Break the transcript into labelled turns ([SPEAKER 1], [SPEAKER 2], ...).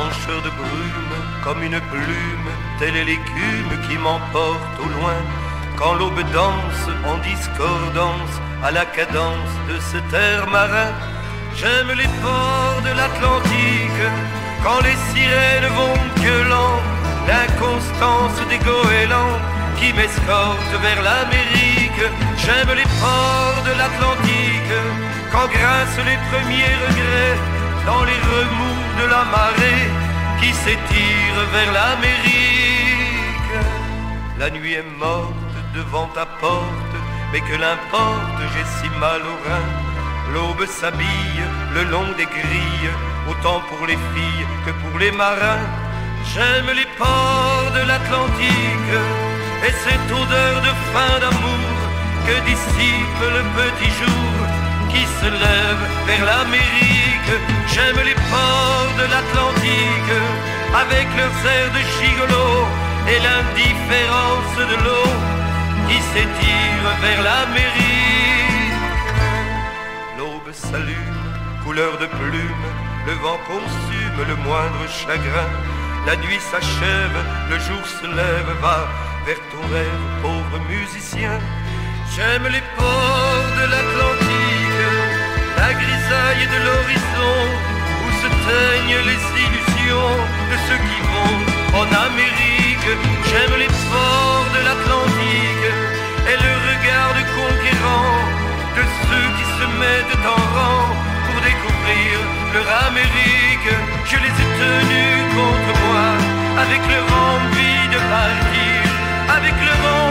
[SPEAKER 1] blancheur de brume, comme une plume, telle est l'écume qui m'emporte au loin. Quand l'aube danse en discordance à la cadence de cet air marin. J'aime les ports de l'Atlantique, quand les sirènes vont gueulant, l'inconstance des goélands qui m'escortent vers l'Amérique. J'aime les ports de l'Atlantique, quand grincent les premiers regrets dans les remous de la marée qui s'étire vers l'Amérique. La nuit est morte devant ta porte, mais que l'importe, j'ai si mal au rein. L'aube s'habille le long des grilles, autant pour les filles que pour les marins. J'aime les ports de l'Atlantique et cette odeur de fin d'amour que dissipe le petit jour qui se lève vers l'Amérique. J'aime les ports de l'Atlantique avec leurs airs de gigolo et l'indifférence de l'eau qui s'étire vers l'Amérique. L'aube s'allume, couleur de plume, le vent consume le moindre chagrin. La nuit s'achève, le jour se lève, va vers ton rêve, pauvre musicien. J'aime les ports de l'Atlantique, la grisaille de l'horizon, où se teignent les illusions de ceux qui vont en Amérique. J'aime les ports de l'Atlantique et le regard de conquérant de ceux qui se mettent en rang pour découvrir leur Amérique. Je les ai tenus contre moi avec leur envie de partir, avec leur envie